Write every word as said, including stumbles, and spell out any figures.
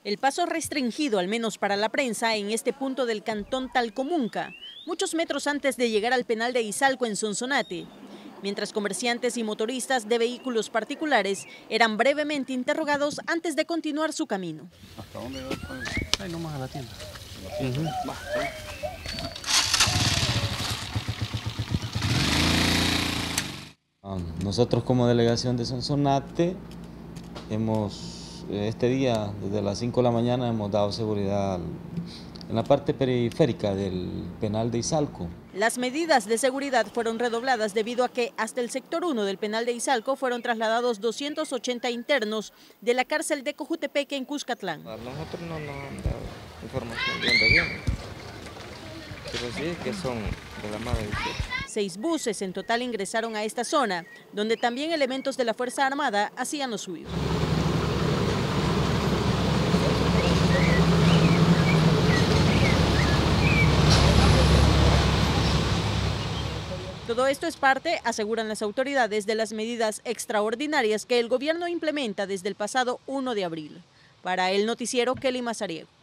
El paso restringido, al menos para la prensa, en este punto del cantón Talcomunca, muchos metros antes de llegar al penal de Izalco en Sonsonate, mientras comerciantes y motoristas de vehículos particulares eran brevemente interrogados antes de continuar su camino. ¿Hasta dónde va? Ahí nomás a la tienda. Uh-huh. Va, ahí. Nosotros como delegación de Sonsonate hemos, este día, desde las cinco de la mañana, hemos dado seguridad en la parte periférica del penal de Izalco. Las medidas de seguridad fueron redobladas debido a que hasta el sector uno del penal de Izalco fueron trasladados doscientos ochenta internos de la cárcel de Cojutepeque en Cuscatlán. A nosotros no nos han dado información de dónde vienen, pero sí que son de la Madre dieciocho. Seis buses en total ingresaron a esta zona, donde también elementos de la Fuerza Armada hacían lo suyo. Todo esto es parte, aseguran las autoridades, de las medidas extraordinarias que el gobierno implementa desde el pasado uno de abril. Para el noticiero, Kelly Mazariego.